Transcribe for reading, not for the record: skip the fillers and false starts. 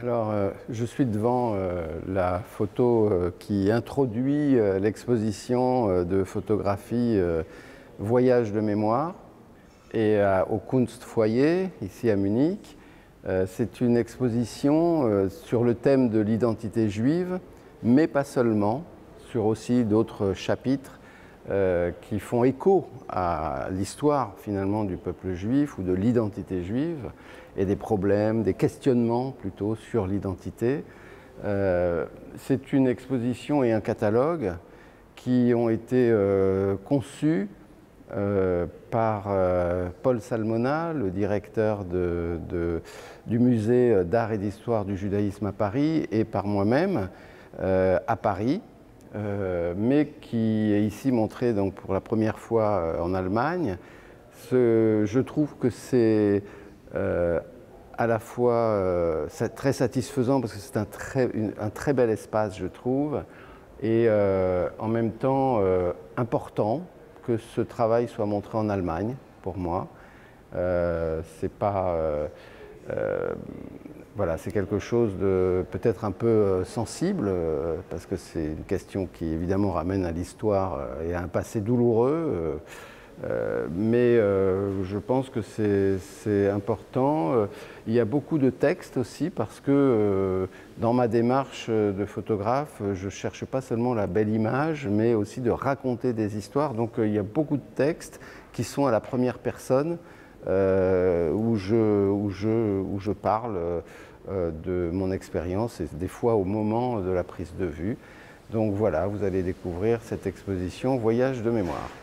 Alors, je suis devant la photo qui introduit l'exposition de photographie Voyage de mémoire et au Kunstfoyer, ici à Munich. C'est une exposition sur le thème de l'identité juive, mais pas seulement, sur aussi d'autres chapitres qui font écho à l'histoire finalement du peuple juif ou de l'identité juive et des problèmes, des questionnements plutôt sur l'identité. C'est une exposition et un catalogue qui ont été conçus par Paul Salmona, le directeur du musée d'art et d'histoire du judaïsme à Paris, et par moi-même à Paris, mais qui est ici montré donc, pour la première fois en Allemagne. Je trouve que c'est à la fois très satisfaisant parce que c'est un très bel espace, je trouve, et en même temps important que ce travail soit montré en Allemagne, pour moi. C'est pas... voilà, c'est quelque chose de peut-être un peu sensible, parce que c'est une question qui évidemment ramène à l'histoire et à un passé douloureux, mais je pense que c'est important. Il y a beaucoup de textes aussi, parce que dans ma démarche de photographe, je ne cherche pas seulement la belle image, mais aussi de raconter des histoires. Donc il y a beaucoup de textes qui sont à la première personne, où je parle de mon expérience, et des fois au moment de la prise de vue. Donc voilà, vous allez découvrir cette exposition Voyage de mémoire.